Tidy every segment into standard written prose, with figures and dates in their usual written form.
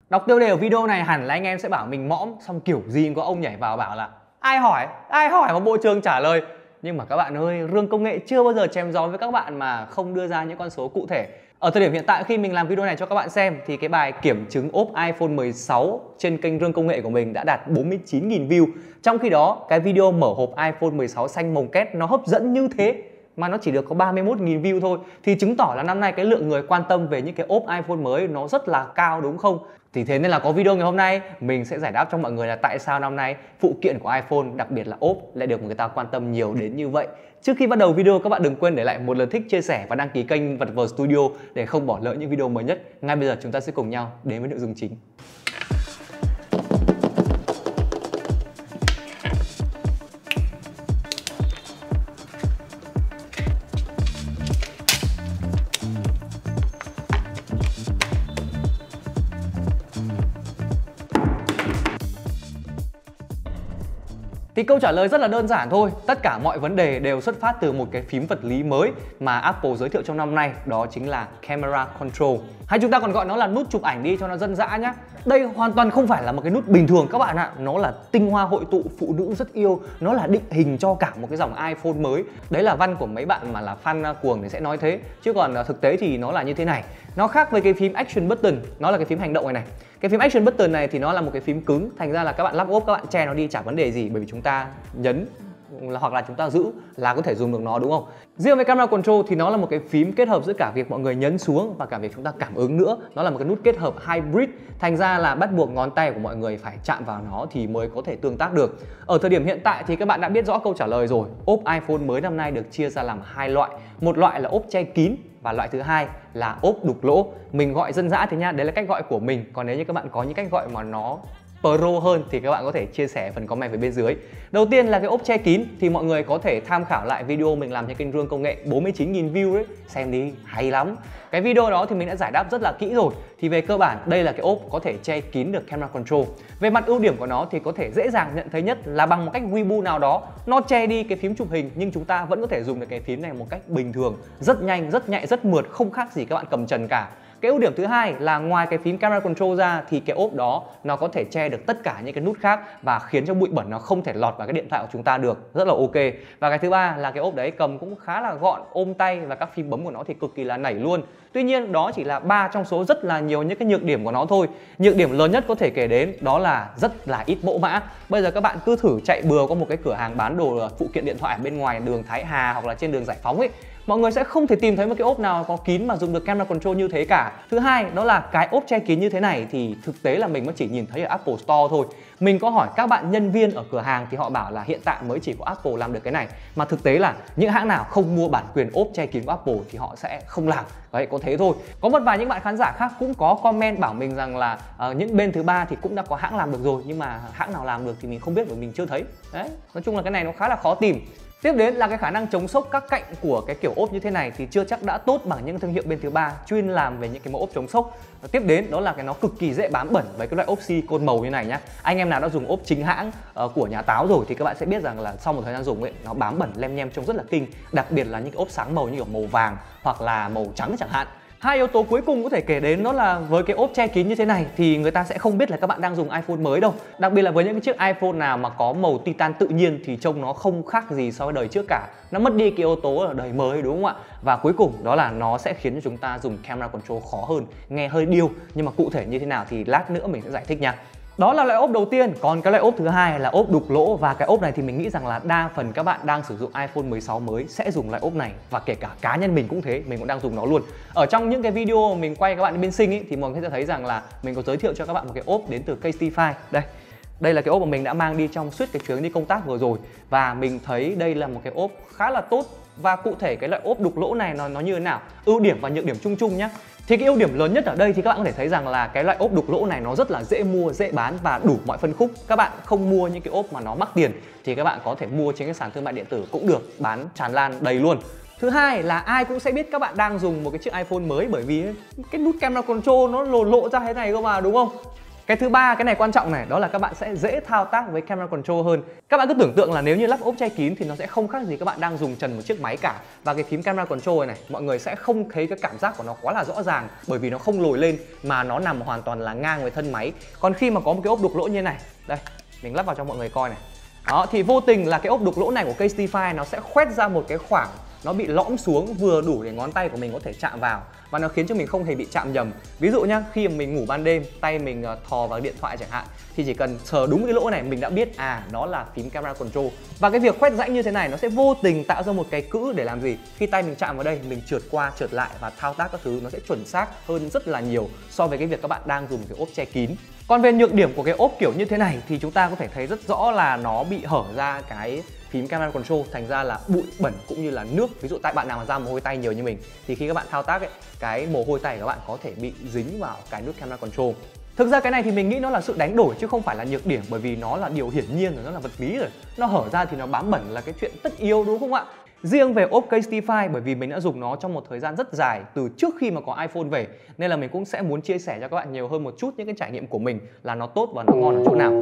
Đọc tiêu đề ở video này hẳn là anh em sẽ bảo mình mõm, xong kiểu gì có ông nhảy vào bảo là ai hỏi mà bộ trường trả lời. Nhưng mà các bạn ơi, Rương Công Nghệ chưa bao giờ chém gió với các bạn mà không đưa ra những con số cụ thể. Ở thời điểm hiện tại khi mình làm video này cho các bạn xem thì cái bài kiểm chứng ốp iPhone 16 trên kênh Rương Công Nghệ của mình đã đạt 49.000 view. Trong khi đó, cái video mở hộp iPhone 16 xanh mồng két nó hấp dẫn như thế mà nó chỉ được có 31.000 view thôi, thì chứng tỏ là năm nay cái lượng người quan tâm về những cái ốp iPhone mới nó rất là cao, đúng không? Thì thế nên là có video ngày hôm nay mình sẽ giải đáp cho mọi người là tại sao năm nay phụ kiện của iPhone, đặc biệt là ốp, lại được người ta quan tâm nhiều đến như vậy. Trước khi bắt đầu video, các bạn đừng quên để lại một lượt thích, chia sẻ và đăng ký kênh Vật Vờ Studio để không bỏ lỡ những video mới nhất. Ngay bây giờ chúng ta sẽ cùng nhau đến với nội dung chính. Thì câu trả lời rất là đơn giản thôi. Tất cả mọi vấn đề đều xuất phát từ một cái phím vật lý mới mà Apple giới thiệu trong năm nay, đó chính là Camera Control. Hay chúng ta còn gọi nó là nút chụp ảnh đi cho nó dân dã nhá. Đây hoàn toàn không phải là một cái nút bình thường các bạn ạ. Nó là tinh hoa hội tụ phụ nữ rất yêu. Nó là định hình cho cả một cái dòng iPhone mới. Đấy là văn của mấy bạn mà là fan cuồng thì sẽ nói thế. Chứ còn thực tế thì nó là như thế này. Nó khác với cái phím Action Button. Nó là cái phím hành động này. Cái phím Action Button này thì nó là một cái phím cứng. Thành ra là các bạn lắp ốp, các bạn che nó đi chả vấn đề gì. Bởi vì chúng ta nhấn hoặc là chúng ta giữ là có thể dùng được nó, đúng không? Riêng với Camera Control thì nó là một cái phím kết hợp giữa cả việc mọi người nhấn xuống và cả việc chúng ta cảm ứng nữa. Nó là một cái nút kết hợp hybrid. Thành ra là bắt buộc ngón tay của mọi người phải chạm vào nó thì mới có thể tương tác được. Ở thời điểm hiện tại thì các bạn đã biết rõ câu trả lời rồi. Ốp iPhone mới năm nay được chia ra làm hai loại. Một loại là ốp che kín và loại thứ hai là ốp đục lỗ. Mình gọi dân dã thế nha, đấy là cách gọi của mình. Còn nếu như các bạn có những cách gọi mà nó pro hơn thì các bạn có thể chia sẻ phần comment phía bên dưới. Đầu tiên là cái ốp che kín thì mọi người có thể tham khảo lại video mình làm trên kênh Rương Công Nghệ, 49.000 view đấy, xem đi, hay lắm. Cái video đó thì mình đã giải đáp rất là kỹ rồi. Thì về cơ bản đây là cái ốp có thể che kín được Camera Control. Về mặt ưu điểm của nó thì có thể dễ dàng nhận thấy nhất là bằng một cách Weibo nào đó, nó che đi cái phím chụp hình nhưng chúng ta vẫn có thể dùng được cái phím này một cách bình thường, rất nhanh, rất nhạy, rất mượt, không khác gì các bạn cầm trần cả. Cái ưu điểm thứ hai là ngoài cái phím Camera Control ra thì cái ốp đó nó có thể che được tất cả những cái nút khác và khiến cho bụi bẩn nó không thể lọt vào cái điện thoại của chúng ta được, rất là ok. Và cái thứ ba là cái ốp đấy cầm cũng khá là gọn, ôm tay và các phím bấm của nó thì cực kỳ là nảy luôn. Tuy nhiên đó chỉ là 3 trong số rất là nhiều những cái nhược điểm của nó thôi. Nhược điểm lớn nhất có thể kể đến đó là rất là ít mẫu mã. Bây giờ các bạn cứ thử chạy bừa qua một cái cửa hàng bán đồ phụ kiện điện thoại bên ngoài đường Thái Hà hoặc là trên đường Giải Phóng ấy, mọi người sẽ không thể tìm thấy một cái ốp nào có kín mà dùng được Camera Control như thế cả. Thứ hai đó là cái ốp che kín như thế này thì thực tế là mình mới chỉ nhìn thấy ở Apple Store thôi. Mình có hỏi các bạn nhân viên ở cửa hàng thì họ bảo là hiện tại mới chỉ có Apple làm được cái này. Mà thực tế là những hãng nào không mua bản quyền ốp che kín của Apple thì họ sẽ không làm. Đấy, có thế thôi. Có một vài những bạn khán giả khác cũng có comment bảo mình rằng là những bên thứ ba thì cũng đã có hãng làm được rồi, nhưng mà hãng nào làm được thì mình không biết bởi mình chưa thấy. Đấy, nói chung là cái này nó khá là khó tìm. Tiếp đến là cái khả năng chống sốc các cạnh của cái kiểu ốp như thế này thì chưa chắc đã tốt bằng những thương hiệu bên thứ ba chuyên làm về những cái mẫu ốp chống sốc. Tiếp đến đó là cái nó cực kỳ dễ bám bẩn với cái loại ốp silicone màu như này nhá. Anh em nào đã dùng ốp chính hãng của nhà Táo rồi thì các bạn sẽ biết rằng là sau một thời gian dùng ấy, nó bám bẩn lem nhem trông rất là kinh, đặc biệt là những cái ốp sáng màu như kiểu màu vàng hoặc là màu trắng chẳng hạn. Hai yếu tố cuối cùng có thể kể đến đó là với cái ốp che kín như thế này thì người ta sẽ không biết là các bạn đang dùng iPhone mới đâu. Đặc biệt là với những cái chiếc iPhone nào mà có màu titan tự nhiên thì trông nó không khác gì so với đời trước cả. Nó mất đi cái yếu tố ở đời mới, đúng không ạ? Và cuối cùng đó là nó sẽ khiến cho chúng ta dùng Camera Control khó hơn, nghe hơi điêu. Nhưng mà cụ thể như thế nào thì lát nữa mình sẽ giải thích nha. Đó là loại ốp đầu tiên, còn cái loại ốp thứ hai là ốp đục lỗ, và cái ốp này thì mình nghĩ rằng là đa phần các bạn đang sử dụng iPhone 16 mới sẽ dùng loại ốp này, và kể cả cá nhân mình cũng thế, mình cũng đang dùng nó luôn. Ở trong những cái video mình quay các bạn bên Sinh ấy, thì mọi người sẽ thấy rằng là mình có giới thiệu cho các bạn một cái ốp đến từ Casetify. Đây là cái ốp mà mình đã mang đi trong suốt cái chuyến đi công tác vừa rồi, và mình thấy đây là một cái ốp khá là tốt. Và cụ thể cái loại ốp đục lỗ này nó như thế nào, ưu điểm và nhược điểm chung chung nhé. Thì cái ưu điểm lớn nhất ở đây thì các bạn có thể thấy rằng là cái loại ốp đục lỗ này nó rất là dễ mua, dễ bán và đủ mọi phân khúc. Các bạn không mua những cái ốp mà nó mắc tiền thì các bạn có thể mua trên cái sàn thương mại điện tử cũng được, bán tràn lan đầy luôn. Thứ hai là ai cũng sẽ biết các bạn đang dùng một cái chiếc iPhone mới, bởi vì cái nút Camera Control nó lộ ra thế này cơ mà, đúng không? Cái thứ ba, cái này quan trọng này, đó là các bạn sẽ dễ thao tác với camera control hơn. Các bạn cứ tưởng tượng là nếu như lắp ốp che kín thì nó sẽ không khác gì các bạn đang dùng trần một chiếc máy cả. Và cái phím camera control này mọi người sẽ không thấy cái cảm giác của nó quá là rõ ràng, bởi vì nó không lồi lên mà nó nằm hoàn toàn là ngang với thân máy. Còn khi mà có một cái ốp đục lỗ như thế này, đây, mình lắp vào cho mọi người coi này. Đó, thì vô tình là cái ốp đục lỗ này của Casetify nó sẽ khoét ra một cái khoảng nó bị lõm xuống vừa đủ để ngón tay của mình có thể chạm vào, và nó khiến cho mình không hề bị chạm nhầm. Ví dụ nhá, khi mà mình ngủ ban đêm, tay mình thò vào điện thoại chẳng hạn, thì chỉ cần sờ đúng cái lỗ này mình đã biết nó là phím camera control. Và cái việc khoét rãnh như thế này nó sẽ vô tình tạo ra một cái cữ để làm gì? Khi tay mình chạm vào đây, mình trượt qua trượt lại và thao tác các thứ nó sẽ chuẩn xác hơn rất là nhiều so với cái việc các bạn đang dùng cái ốp che kín. Còn về nhược điểm của cái ốp kiểu như thế này thì chúng ta có thể thấy rất rõ là nó bị hở ra cái phím camera control, thành ra là bụi bẩn cũng như là nước. Ví dụ tại bạn nào mà ra mồ hôi tay nhiều như mình thì khi các bạn thao tác ấy, cái mồ hôi tay của các bạn có thể bị dính vào cái nút camera control. Thực ra cái này thì mình nghĩ nó là sự đánh đổi chứ không phải là nhược điểm, bởi vì nó là điều hiển nhiên rồi, nó là vật lý rồi. Nó hở ra thì nó bám bẩn là cái chuyện tất yếu, đúng không ạ? Riêng về ốp Casetify, bởi vì mình đã dùng nó trong một thời gian rất dài từ trước khi mà có iPhone về, nên là mình cũng sẽ muốn chia sẻ cho các bạn nhiều hơn một chút những cái trải nghiệm của mình là nó tốt và nó ngon ở chỗ nào.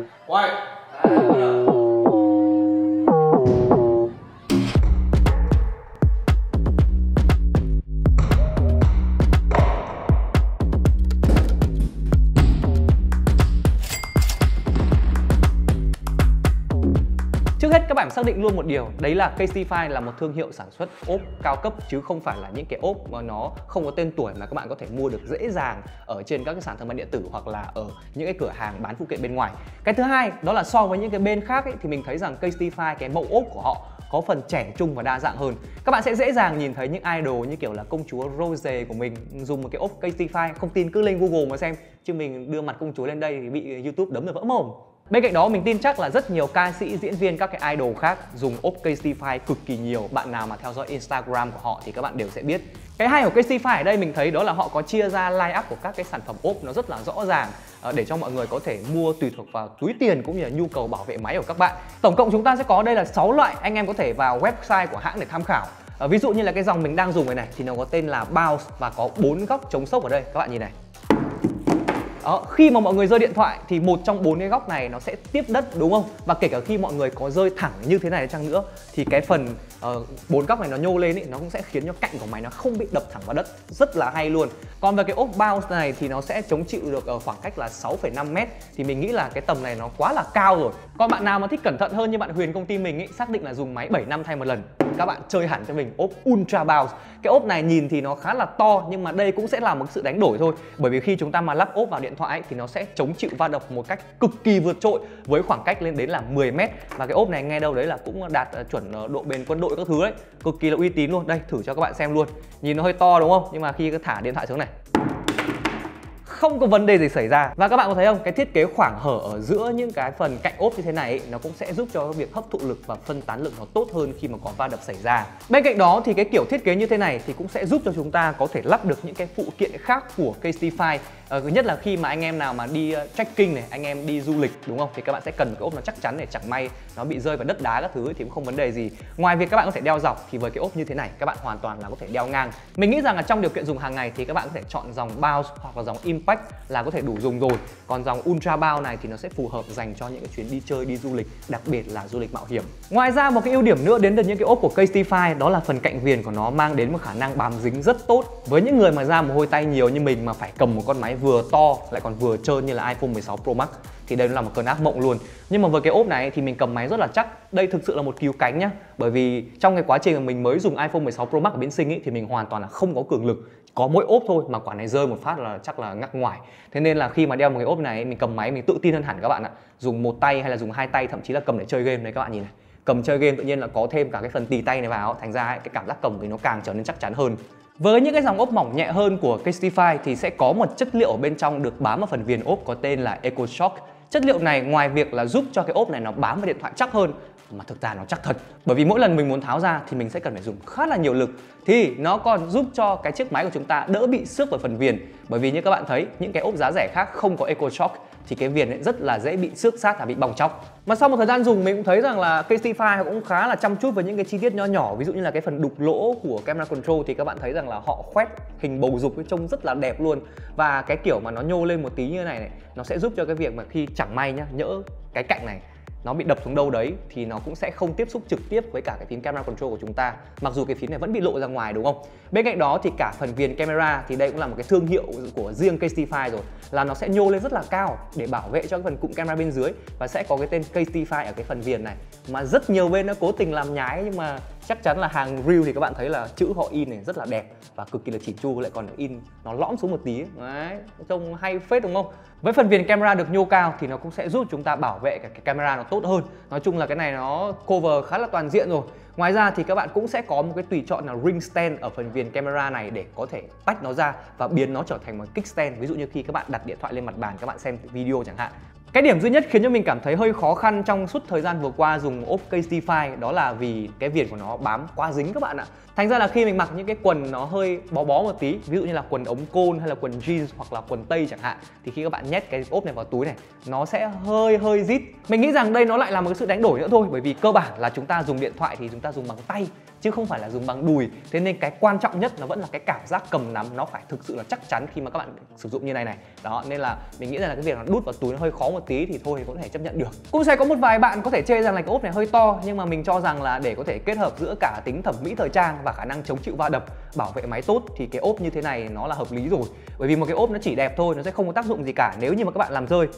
Trước hết các bạn xác định luôn một điều, đấy là Casetify là một thương hiệu sản xuất ốp cao cấp chứ không phải là những cái ốp mà nó không có tên tuổi mà các bạn có thể mua được dễ dàng ở trên các cái sàn thương mại điện tử hoặc là ở những cái cửa hàng bán phụ kiện bên ngoài. Cái thứ hai đó là so với những cái bên khác ấy, thì mình thấy rằng Casetify, cái mẫu ốp của họ có phần trẻ trung và đa dạng hơn. Các bạn sẽ dễ dàng nhìn thấy những idol như kiểu là công chúa Rose của mình dùng một cái ốp Casetify. Không tin cứ lên Google mà xem, chứ mình đưa mặt công chúa lên đây thì bị YouTube đấm rồi vỡ mồm. Bên cạnh đó mình tin chắc là rất nhiều ca sĩ, diễn viên, các cái idol khác dùng ốp Casetify cực kỳ nhiều. Bạn nào mà theo dõi Instagram của họ thì các bạn đều sẽ biết. Cái hay của Casetify ở đây mình thấy đó là họ có chia ra line up của các cái sản phẩm ốp nó rất là rõ ràng, để cho mọi người có thể mua tùy thuộc vào túi tiền cũng như là nhu cầu bảo vệ máy của các bạn. Tổng cộng chúng ta sẽ có đây là 6 loại, anh em có thể vào website của hãng để tham khảo. Ví dụ như là cái dòng mình đang dùng này thì nó có tên là Bounce và có 4 góc chống sốc ở đây, các bạn nhìn này. Đó, khi mà mọi người rơi điện thoại thì một trong 4 cái góc này nó sẽ tiếp đất, đúng không? Và kể cả khi mọi người có rơi thẳng như thế này chăng nữa thì cái phần 4 góc này nó nhô lên ấy, nó cũng sẽ khiến cho cạnh của máy nó không bị đập thẳng vào đất, rất là hay luôn. Còn về cái ốp Bounce này thì nó sẽ chống chịu được ở khoảng cách là 6,5 m, thì mình nghĩ là cái tầm này nó quá là cao rồi. Còn bạn nào mà thích cẩn thận hơn như bạn Huyền công ty mình ấy, xác định là dùng máy 7 năm thay một lần, các bạn chơi hẳn cho mình ốp Ultra Bounce. Cái ốp này nhìn thì nó khá là to nhưng mà đây cũng sẽ là một sự đánh đổi thôi, bởi vì khi chúng ta mà lắp ốp vào điện thoại ấy, thì nó sẽ chống chịu va đập một cách cực kỳ vượt trội với khoảng cách lên đến là 10 m. Và cái ốp này nghe đâu đấy là cũng đạt chuẩn độ bền quân đội các thứ đấy, cực kỳ là uy tín luôn. Đây, thử cho các bạn xem luôn. Nhìn nó hơi to đúng không? Nhưng mà khi thả điện thoại xuống này không có vấn đề gì xảy ra. Và các bạn có thấy không, cái thiết kế khoảng hở ở giữa những cái phần cạnh ốp như thế này ấy, nó cũng sẽ giúp cho việc hấp thụ lực và phân tán lực nó tốt hơn khi mà có va đập xảy ra. Bên cạnh đó thì cái kiểu thiết kế như thế này thì cũng sẽ giúp cho chúng ta có thể lắp được những cái phụ kiện khác của Casetify. Thứ nhất là khi mà anh em nào mà đi trekking này, anh em đi du lịch đúng không, thì các bạn sẽ cần cái ốp nó chắc chắn để chẳng may nó bị rơi vào đất đá các thứ thì cũng không vấn đề gì. Ngoài việc các bạn có thể đeo dọc thì với cái ốp như thế này các bạn hoàn toàn là có thể đeo ngang. Mình nghĩ rằng là trong điều kiện dùng hàng ngày thì các bạn có thể chọn dòng Bounce hoặc là dòng Impact là có thể đủ dùng rồi. Còn dòng Ultra Bounce này thì nó sẽ phù hợp dành cho những cái chuyến đi chơi, đi du lịch, đặc biệt là du lịch mạo hiểm. Ngoài ra một cái ưu điểm nữa đến từ những cái ốp của Casetify đó là phần cạnh viền của nó mang đến một khả năng bám dính rất tốt. Với những người mà ra mồ hôi tay nhiều như mình mà phải cầm một con máy vừa to lại còn vừa trơn như là iPhone 16 Pro Max thì đây là một cơn ác mộng luôn. Nhưng mà với cái ốp này thì mình cầm máy rất là chắc. Đây thực sự là một cứu cánh nhá. Bởi vì trong cái quá trình mà mình mới dùng iPhone 16 Pro Max ở bên Sinh ấy, thì mình hoàn toàn là không có cường lực, có mỗi ốp thôi mà quả này rơi một phát là chắc là ngắc ngoài. Thế nên là khi mà đeo một cái ốp này mình cầm máy mình tự tin hơn hẳn các bạn ạ. Dùng một tay hay là dùng hai tay, thậm chí là cầm để chơi game đấy các bạn nhìn này. Cầm chơi game tự nhiên là có thêm cả cái phần tì tay này vào, thành ra ấy, cái cảm giác cầm thì nó càng trở nên chắc chắn hơn. Với những cái dòng ốp mỏng nhẹ hơn của Casetify thì sẽ có một chất liệu ở bên trong được bám vào phần viền ốp có tên là EcoShock. Chất liệu này ngoài việc là giúp cho cái ốp này nó bám vào điện thoại chắc hơn, mà thực ra nó chắc thật. Bởi vì mỗi lần mình muốn tháo ra thì mình sẽ cần phải dùng khá là nhiều lực, thì nó còn giúp cho cái chiếc máy của chúng ta đỡ bị xước vào phần viền. Bởi vì như các bạn thấy, những cái ốp giá rẻ khác không có Eco Shock thì cái viền ấy rất là dễ bị xước sát và bị bong tróc. Mà sau một thời gian dùng mình cũng thấy rằng là Casetify cũng khá là chăm chút với những cái chi tiết nho nhỏ, ví dụ như là cái phần đục lỗ của camera control thì các bạn thấy rằng là họ khoét hình bầu dục ấy, trông rất là đẹp luôn. Và cái kiểu mà nó nhô lên một tí như này nó sẽ giúp cho cái việc mà khi chẳng may nhá, nhỡ cái cạnh này nó bị đập xuống đâu đấy thì nó cũng sẽ không tiếp xúc trực tiếp với cả cái phím camera control của chúng ta, mặc dù cái phím này vẫn bị lộ ra ngoài, đúng không? Bên cạnh đó thì cả phần viền camera thì đây cũng là một cái thương hiệu của riêng Casetify rồi, là nó sẽ nhô lên rất là cao để bảo vệ cho cái phần cụm camera bên dưới, và sẽ có cái tên Casetify ở cái phần viền này. Mà rất nhiều bên đã cố tình làm nhái, nhưng mà chắc chắn là hàng real thì các bạn thấy là chữ họ in này rất là đẹp và cực kỳ là chỉn chu, lại còn in nó lõm xuống một tí ấy. Đấy, trông hay phết đúng không? Với phần viền camera được nhô cao thì nó cũng sẽ giúp chúng ta bảo vệ cái camera nó tốt hơn. Nói chung là cái này nó cover khá là toàn diện rồi. Ngoài ra thì các bạn cũng sẽ có một cái tùy chọn là ring stand ở phần viền camera này để có thể tách nó ra và biến nó trở thành một kickstand. Ví dụ như khi các bạn đặt điện thoại lên mặt bàn các bạn xem video chẳng hạn. Cái điểm duy nhất khiến cho mình cảm thấy hơi khó khăn trong suốt thời gian vừa qua dùng ốp Casetify đó là vì cái viền của nó bám quá dính các bạn ạ. Thành ra là khi mình mặc những cái quần nó hơi bó bó một tí, ví dụ như là quần ống côn hay là quần jeans hoặc là quần tây chẳng hạn, thì khi các bạn nhét cái ốp này vào túi này nó sẽ hơi rít. Mình nghĩ rằng đây nó lại là một cái sự đánh đổi nữa thôi, bởi vì cơ bản là chúng ta dùng điện thoại thì chúng ta dùng bằng tay chứ không phải là dùng bằng đùi. Thế nên cái quan trọng nhất nó vẫn là cái cảm giác cầm nắm, nó phải thực sự là chắc chắn khi mà các bạn sử dụng như này này. Đó, nên là mình nghĩ rằng là cái việc nó đút vào túi nó hơi khó một tí thì thôi thì cũng có thể chấp nhận được. Cũng sẽ có một vài bạn có thể chê rằng là cái ốp này hơi to, nhưng mà mình cho rằng là để có thể kết hợp giữa cả tính thẩm mỹ thời trang và khả năng chống chịu va đập, bảo vệ máy tốt thì cái ốp như thế này nó là hợp lý rồi. Bởi vì một cái ốp nó chỉ đẹp thôi, nó sẽ không có tác dụng gì cả nếu như mà các bạn làm rơi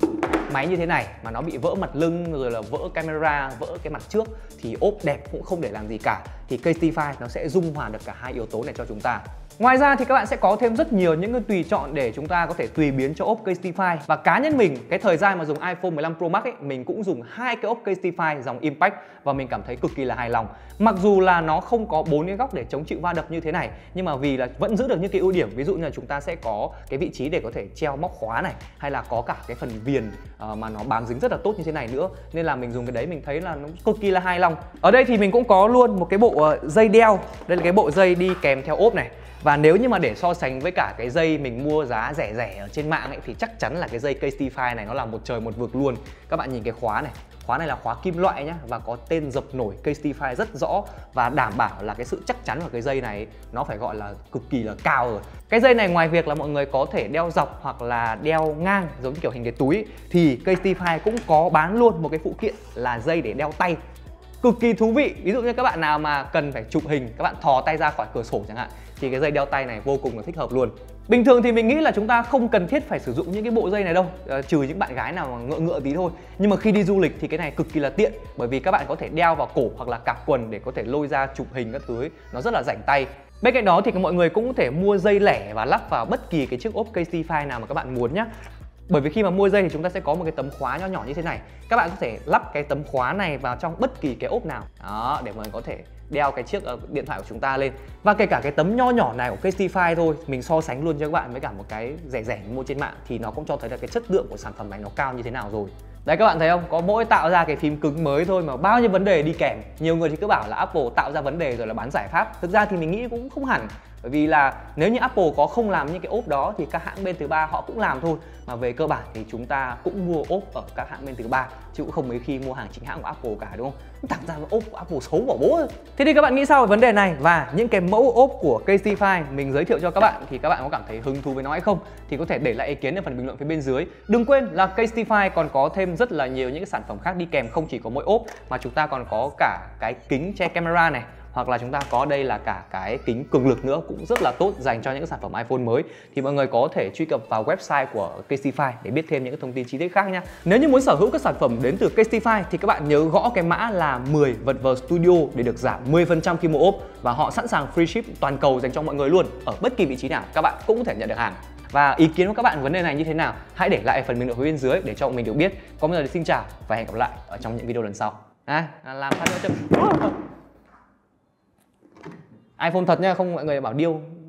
máy như thế này mà nó bị vỡ mặt lưng rồi là vỡ camera, vỡ cái mặt trước thì ốp đẹp cũng không để làm gì cả. Thì Casetify nó sẽ dung hòa được cả hai yếu tố này cho chúng ta. Ngoài ra thì các bạn sẽ có thêm rất nhiều những cái tùy chọn để chúng ta có thể tùy biến cho ốp Casetify. Và cá nhân mình, cái thời gian mà dùng iPhone 15 Pro Max ấy, mình cũng dùng hai cái ốp Casetify dòng Impact và mình cảm thấy cực kỳ là hài lòng. Mặc dù là nó không có 4 cái góc để chống chịu va đập như thế này, nhưng mà vì là vẫn giữ được những cái ưu điểm, ví dụ như là chúng ta sẽ có cái vị trí để có thể treo móc khóa này, hay là có cả cái phần viền mà nó bám dính rất là tốt như thế này nữa, nên là mình dùng cái đấy mình thấy là nó cực kỳ là hài lòng. Ở đây thì mình cũng có luôn một cái bộ dây đeo, đây là cái bộ dây đi kèm theo ốp này. Và nếu như mà để so sánh với cả cái dây mình mua giá rẻ rẻ ở trên mạng ấy, thì chắc chắn là cái dây Casetify này nó là một trời một vực luôn. Các bạn nhìn cái khóa này là khóa kim loại nhá, và có tên dập nổi Casetify rất rõ, và đảm bảo là cái sự chắc chắn của cái dây này nó phải gọi là cực kỳ là cao rồi. Cái dây này ngoài việc là mọi người có thể đeo dọc hoặc là đeo ngang giống như kiểu hình cái túi, thì Casetify cũng có bán luôn một cái phụ kiện là dây để đeo tay. Cực kỳ thú vị. Ví dụ như các bạn nào mà cần phải chụp hình, các bạn thò tay ra khỏi cửa sổ chẳng hạn, thì cái dây đeo tay này vô cùng là thích hợp luôn. Bình thường thì mình nghĩ là chúng ta không cần thiết phải sử dụng những cái bộ dây này đâu, trừ những bạn gái nào mà ngựa tí thôi. Nhưng mà khi đi du lịch thì cái này cực kỳ là tiện, bởi vì các bạn có thể đeo vào cổ hoặc là cạp quần để có thể lôi ra chụp hình các thứ ấy. Nó rất là rảnh tay. Bên cạnh đó thì mọi người cũng có thể mua dây lẻ và lắp vào bất kỳ cái chiếc ốp Casetify nào mà các bạn muốn nhé. Bởi vì khi mà mua dây thì chúng ta sẽ có một cái tấm khóa nho nhỏ như thế này. Các bạn có thể lắp cái tấm khóa này vào trong bất kỳ cái ốp nào. Đó, để mọi người có thể đeo cái chiếc điện thoại của chúng ta lên. Và kể cả cái tấm nho nhỏ này của Casetify thôi, mình so sánh luôn cho các bạn với cả một cái rẻ rẻ mua trên mạng, thì nó cũng cho thấy là cái chất lượng của sản phẩm này nó cao như thế nào rồi. Đấy, các bạn thấy không? Có mỗi tạo ra cái phím cứng mới thôi mà bao nhiêu vấn đề đi kèm. Nhiều người thì cứ bảo là Apple tạo ra vấn đề rồi là bán giải pháp. Thực ra thì mình nghĩ cũng không hẳn. Bởi vì là nếu như Apple có không làm những cái ốp đó thì các hãng bên thứ ba họ cũng làm thôi. Mà về cơ bản thì chúng ta cũng mua ốp ở các hãng bên thứ ba, chứ cũng không mấy khi mua hàng chính hãng của Apple cả, đúng không? Thẳng ra ốp của Apple xấu bỏ bố. Thế thì các bạn nghĩ sao về vấn đề này? Và những cái mẫu ốp của Casetify mình giới thiệu cho các bạn thì các bạn có cảm thấy hứng thú với nó hay không? Thì có thể để lại ý kiến ở phần bình luận phía bên dưới. Đừng quên là Casetify còn có thêm rất là nhiều những cái sản phẩm khác đi kèm, không chỉ có mỗi ốp mà chúng ta còn có cả cái kính che camera này, hoặc là chúng ta có đây là cả cái kính cường lực nữa, cũng rất là tốt dành cho những sản phẩm iPhone mới. Thì mọi người có thể truy cập vào website của Casetify để biết thêm những thông tin chi tiết khác nha. Nếu như muốn sở hữu các sản phẩm đến từ Casetify thì các bạn nhớ gõ cái mã là 10 vật vờ studio để được giảm 10% khi mua ốp, và họ sẵn sàng free ship toàn cầu dành cho mọi người luôn. Ở bất kỳ vị trí nào các bạn cũng có thể nhận được hàng. Và ý kiến của các bạn vấn đề này như thế nào? Hãy để lại phần bình luận phía bên dưới để cho mình được biết. Còn bây giờ thì xin chào và hẹn gặp lại ở trong những video lần sau. Làm phát nữa chứ. iPhone thật nha, không mọi người bảo điêu.